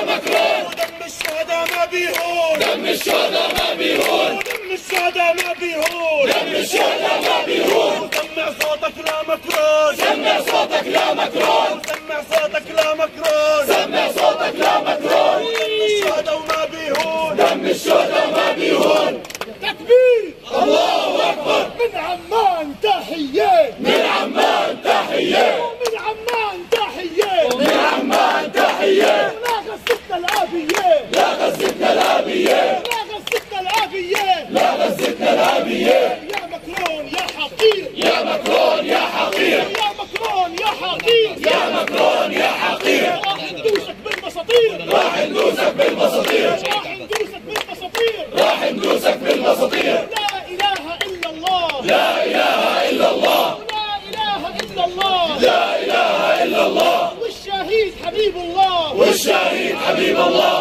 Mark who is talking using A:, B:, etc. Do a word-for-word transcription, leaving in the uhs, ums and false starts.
A: مكرون.
B: ودم الشهداء ما بيهون،
A: دم الشهداء ما بيهون،
B: ودم الشهداء ما بيهون،
A: دم الشهداء ما بيهون.
B: سمع صوتك لا مكرون،
A: سمع صوتك لا مكرون،
B: سمع صوتك لا مكرون،
A: سمع صوتك لا مكرون.
B: ودم الشهداء ما بيهون،
A: دم الشهداء ما بيهون.
B: تكبير
A: الله أكبر.
B: من عمان تحية،
A: من عمان تحية،
B: من عمان تحية،
A: من عمان تحية.
B: لا غزتنا الآبية،
A: لا غزتنا الآبية،
B: لا غزتنا الآبية،
A: لا غزتنا الآبية.
B: يا مكرون يا حقير،
A: يا مكرون يا حقير،
B: يا مكرون يا حقير،
A: يا مكرون يا حقير.
B: راح ندوسك بالمساطير،
A: راح ندوسك بالمساطير،
B: راح ندوسك بالمساطير،
A: راح ندوسك بالمساطير.
B: لا إله إلا الله،
A: لا إله إلا الله،
B: لا إله إلا الله،
A: لا إله إلا الله.
B: والشهيد حبيب الله،
A: والشهيد حبيب الله.